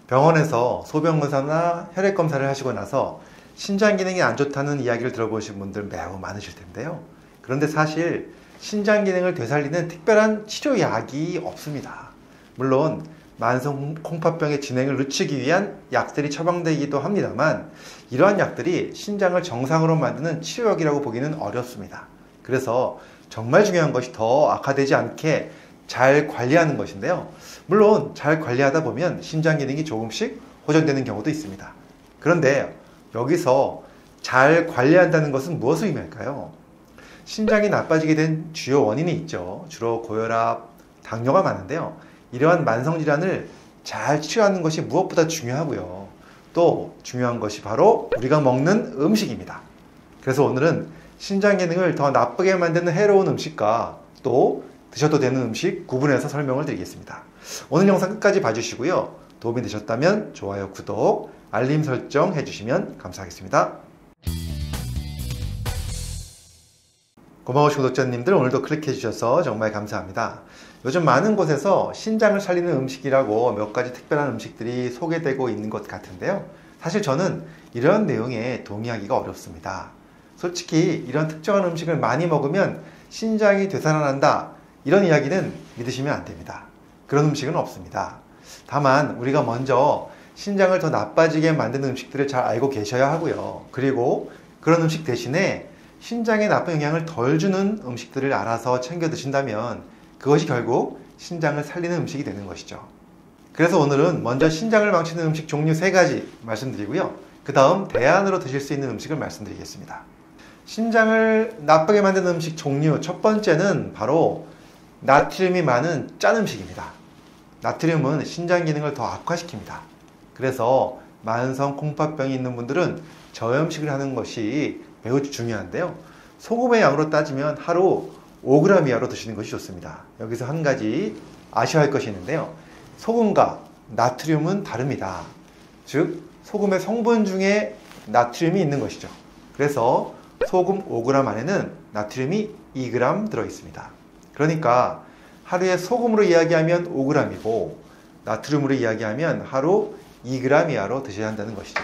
병원에서 소변검사나 혈액검사를 하시고 나서 신장 기능이 안 좋다는 이야기를 들어보신 분들 매우 많으실 텐데요. 그런데 사실 신장 기능을 되살리는 특별한 치료약이 없습니다. 물론 만성 콩팥병의 진행을 늦추기 위한 약들이 처방되기도 합니다만 이러한 약들이 신장을 정상으로 만드는 치료약이라고 보기는 어렵습니다. 그래서 정말 중요한 것이 더 악화되지 않게 잘 관리하는 것인데요. 물론 잘 관리하다 보면 신장 기능이 조금씩 호전되는 경우도 있습니다. 그런데 여기서 잘 관리한다는 것은 무엇을 의미할까요? 신장이 나빠지게 된 주요 원인이 있죠. 주로 고혈압, 당뇨가 많은데요. 이러한 만성질환을 잘 치료하는 것이 무엇보다 중요하고요. 또 중요한 것이 바로 우리가 먹는 음식입니다. 그래서 오늘은 신장 기능을 더 나쁘게 만드는 해로운 음식과 또 드셔도 되는 음식 구분해서 설명을 드리겠습니다. 오늘 영상 끝까지 봐주시고요. 도움이 되셨다면 좋아요, 구독, 알림 설정 해주시면 감사하겠습니다. 고마우신 구독자님들 오늘도 클릭해 주셔서 정말 감사합니다. 요즘 많은 곳에서 신장을 살리는 음식이라고 몇 가지 특별한 음식들이 소개되고 있는 것 같은데요. 사실 저는 이런 내용에 동의하기가 어렵습니다. 솔직히 이런 특정한 음식을 많이 먹으면 신장이 되살아난다, 이런 이야기는 믿으시면 안 됩니다. 그런 음식은 없습니다. 다만 우리가 먼저 신장을 더 나빠지게 만드는 음식들을 잘 알고 계셔야 하고요. 그리고 그런 음식 대신에 신장에 나쁜 영향을 덜 주는 음식들을 알아서 챙겨 드신다면 그것이 결국 신장을 살리는 음식이 되는 것이죠. 그래서 오늘은 먼저 신장을 망치는 음식 종류 3가지 말씀드리고요. 그 다음 대안으로 드실 수 있는 음식을 말씀드리겠습니다. 신장을 나쁘게 만드는 음식 종류 첫 번째는 바로 나트륨이 많은 짠 음식입니다. 나트륨은 신장 기능을 더 악화시킵니다. 그래서 만성 콩팥병이 있는 분들은 저염식을 하는 것이 매우 중요한데요. 소금의 양으로 따지면 하루 5g 이하로 드시는 것이 좋습니다. 여기서 한 가지 아셔야 할 것이 있는데요. 소금과 나트륨은 다릅니다. 즉 소금의 성분 중에 나트륨이 있는 것이죠. 그래서 소금 5g 안에는 나트륨이 2g 들어있습니다. 그러니까 하루에 소금으로 이야기하면 5g이고 나트륨으로 이야기하면 하루 2g 이하로 드셔야 한다는 것이죠.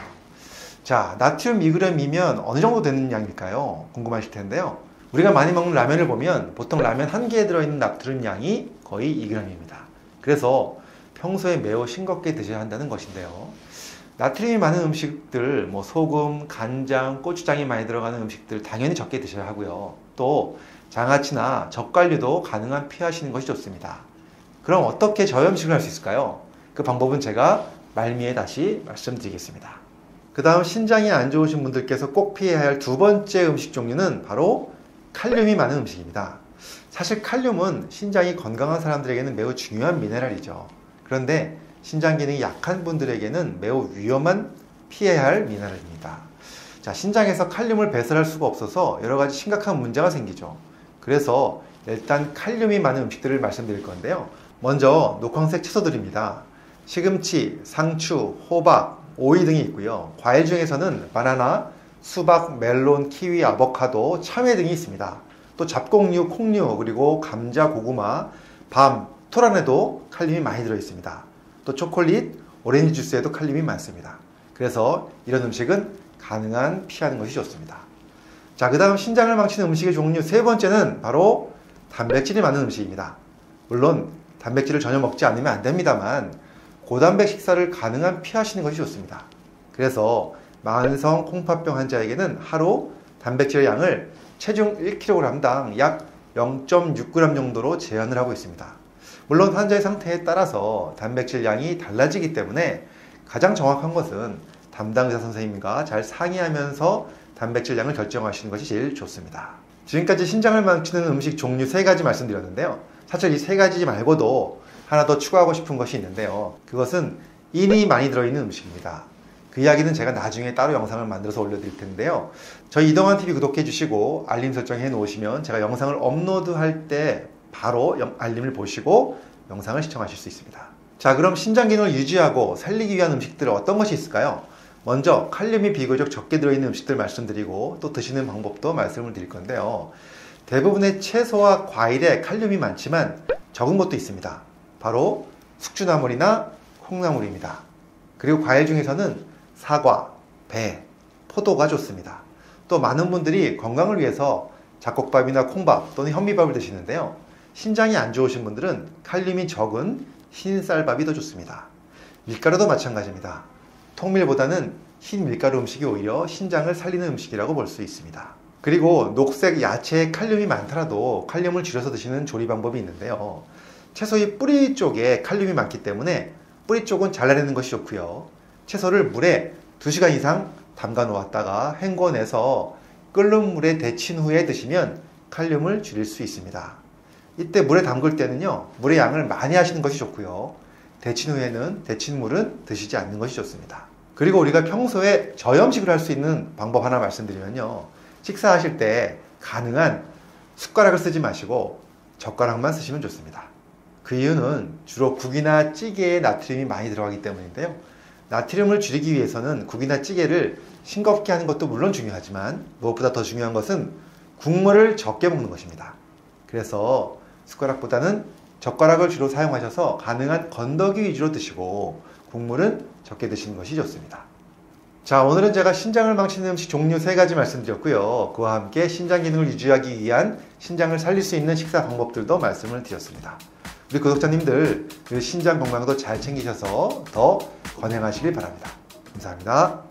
자, 나트륨 2g이면 어느 정도 되는 양일까요? 궁금하실 텐데요. 우리가 많이 먹는 라면을 보면 보통 라면 한 개에 들어있는 나트륨 양이 거의 2g입니다. 그래서 평소에 매우 싱겁게 드셔야 한다는 것인데요. 나트륨이 많은 음식들, 소금, 간장, 고추장이 많이 들어가는 음식들 당연히 적게 드셔야 하고요. 또 장아찌나 젓갈류도 가능한 피하시는 것이 좋습니다. 그럼 어떻게 저염식을 할 수 있을까요? 그 방법은 제가 말미에 다시 말씀드리겠습니다. 그 다음 신장이 안 좋으신 분들께서 꼭 피해야 할 두 번째 음식 종류는 바로 칼륨이 많은 음식입니다. 사실 칼륨은 신장이 건강한 사람들에게는 매우 중요한 미네랄이죠. 그런데 신장 기능이 약한 분들에게는 매우 위험한 피해야 할 미네랄입니다. 자, 신장에서 칼륨을 배설할 수가 없어서 여러 가지 심각한 문제가 생기죠. 그래서 일단 칼륨이 많은 음식들을 말씀드릴 건데요. 먼저 녹황색 채소들입니다. 시금치, 상추, 호박, 오이 등이 있고요. 과일 중에서는 바나나, 수박, 멜론, 키위, 아보카도, 참외 등이 있습니다. 또 잡곡류, 콩류, 그리고 감자, 고구마, 밤, 토 안에도 칼륨이 많이 들어있습니다. 또 초콜릿, 오렌지 주스에도 칼륨이 많습니다. 그래서 이런 음식은 가능한 피하는 것이 좋습니다. 자, 그 다음 신장을 망치는 음식의 종류 세 번째는 바로 단백질이 많은 음식입니다. 물론 단백질을 전혀 먹지 않으면 안 됩니다만 고단백 식사를 가능한 피하시는 것이 좋습니다. 그래서 만성 콩팥병 환자에게는 하루 단백질의 양을 체중 1kg당 약 0.6g 정도로 제한을 하고 있습니다. 물론 환자의 상태에 따라서 단백질 양이 달라지기 때문에 가장 정확한 것은 담당 의사 선생님과 잘 상의하면서 단백질 양을 결정하시는 것이 제일 좋습니다. 지금까지 신장을 망치는 음식 종류 3가지 말씀드렸는데요. 사실 이 3가지 말고도 하나 더 추가하고 싶은 것이 있는데요. 그것은 인이 많이 들어있는 음식입니다. 그 이야기는 제가 나중에 따로 영상을 만들어서 올려드릴 텐데요. 저희 이동환TV 구독해 주시고 알림 설정해 놓으시면 제가 영상을 업로드할 때 바로 알림을 보시고 영상을 시청하실 수 있습니다. 자, 그럼 신장 기능을 유지하고 살리기 위한 음식들은 어떤 것이 있을까요? 먼저 칼륨이 비교적 적게 들어있는 음식들 말씀드리고 또 드시는 방법도 말씀을 드릴 건데요. 대부분의 채소와 과일에 칼륨이 많지만 적은 것도 있습니다. 바로 숙주나물이나 콩나물입니다. 그리고 과일 중에서는 사과, 배, 포도가 좋습니다. 또 많은 분들이 건강을 위해서 잡곡밥이나 콩밥 또는 현미밥을 드시는데요. 신장이 안 좋으신 분들은 칼륨이 적은 흰 쌀밥이 더 좋습니다. 밀가루도 마찬가지입니다. 통밀보다는 흰 밀가루 음식이 오히려 신장을 살리는 음식이라고 볼 수 있습니다. 그리고 녹색 야채에 칼륨이 많더라도 칼륨을 줄여서 드시는 조리 방법이 있는데요. 채소의 뿌리 쪽에 칼륨이 많기 때문에 뿌리 쪽은 잘라내는 것이 좋고요. 채소를 물에 2시간 이상 담가 놓았다가 헹궈내서 끓는 물에 데친 후에 드시면 칼륨을 줄일 수 있습니다. 이때 물에 담글 때는요, 물의 양을 많이 하시는 것이 좋고요. 데친 후에는 데친 물은 드시지 않는 것이 좋습니다. 그리고 우리가 평소에 저염식을 할 수 있는 방법 하나 말씀드리면요. 식사하실 때 가능한 숟가락을 쓰지 마시고 젓가락만 쓰시면 좋습니다. 그 이유는 주로 국이나 찌개에 나트륨이 많이 들어가기 때문인데요. 나트륨을 줄이기 위해서는 국이나 찌개를 싱겁게 하는 것도 물론 중요하지만 무엇보다 더 중요한 것은 국물을 적게 먹는 것입니다. 그래서 숟가락보다는 젓가락을 주로 사용하셔서 가능한 건더기 위주로 드시고 국물은 적게 드시는 것이 좋습니다. 자, 오늘은 제가 신장을 망치는 음식 종류 3가지 말씀드렸고요. 그와 함께 신장 기능을 유지하기 위한 신장을 살릴 수 있는 식사 방법들도 말씀을 드렸습니다. 우리 구독자님들 신장 건강도 잘 챙기셔서 더 건강하시길 바랍니다. 감사합니다.